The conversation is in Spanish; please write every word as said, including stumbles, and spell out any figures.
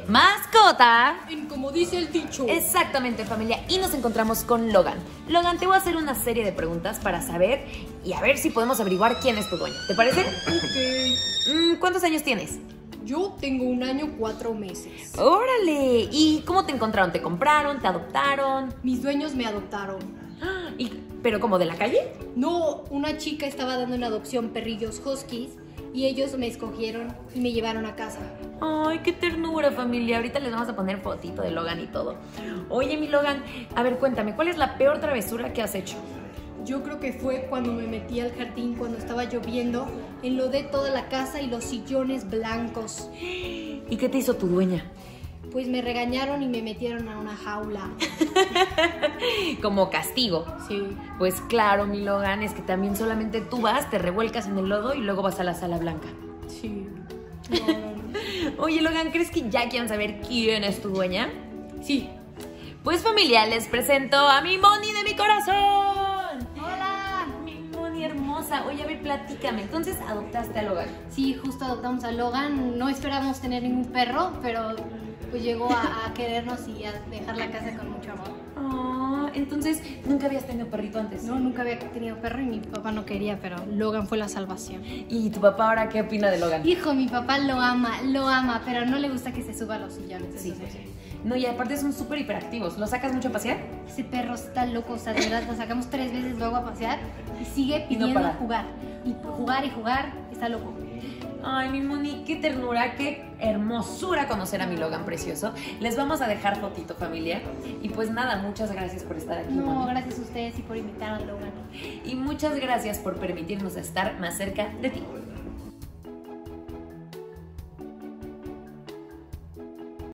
mascota. En como dice el dicho. Exactamente, familia. Y nos encontramos con Logan. Logan, te voy a hacer una serie de preguntas para saber y a ver si podemos averiguar quién es tu dueño. ¿Te parece? Ok. Mm, ¿Cuántos años tienes? Yo tengo un año, cuatro meses. ¡Órale! ¿Y cómo te encontraron? ¿Te compraron? ¿Te adoptaron? Mis dueños me adoptaron. ¿Y, ¿Pero como de la calle? No, una chica estaba dando en adopción perrillos huskies y ellos me escogieron y me llevaron a casa. Ay, qué ternura, familia. Ahorita les vamos a poner fotito de Logan y todo. Oye, mi Logan, a ver, cuéntame, ¿cuál es la peor travesura que has hecho? Yo creo que fue cuando me metí al jardín cuando estaba lloviendo, enlodé toda la casa y los sillones blancos. ¿Y qué te hizo tu dueña? Pues me regañaron y me metieron a una jaula. Como castigo. Sí. Pues claro, mi Logan, es que también solamente tú vas, te revuelcas en el lodo y luego vas a la sala blanca. Sí. No, no, no. Oye, Logan, ¿crees que ya quieran saber quién es tu dueña? Sí. Pues familia, les presento a mi Moni de mi corazón. ¡Hola! Mi Moni hermosa. Oye, a ver, platícame. Entonces adoptaste a Logan. Sí, justo adoptamos a Logan. No esperamos tener ningún perro, pero pues llegó a, a querernos y a dejar la casa con mucho amor. Oh, entonces, ¿nunca habías tenido perrito antes? No, nunca había tenido perro y mi papá no quería, pero Logan fue la salvación. ¿Y tu papá ahora qué opina de Logan? Hijo, mi papá lo ama, lo ama, pero no le gusta que se suba a los sillones. Sí, eso sí. No, y aparte son súper hiperactivos. ¿Lo sacas mucho a pasear? Ese perro está loco, o sea, de verdad, lo sacamos tres veces luego a pasear y sigue Y no pidiendo para. jugar. Y jugar y jugar, está loco. Ay, mi Moni, qué ternura, qué hermosura conocer a mi Logan precioso. Les vamos a dejar fotito, familia. Y pues nada, muchas gracias por estar aquí, No, Moni. gracias a ustedes y por invitar a Logan. Y muchas gracias por permitirnos estar más cerca de ti.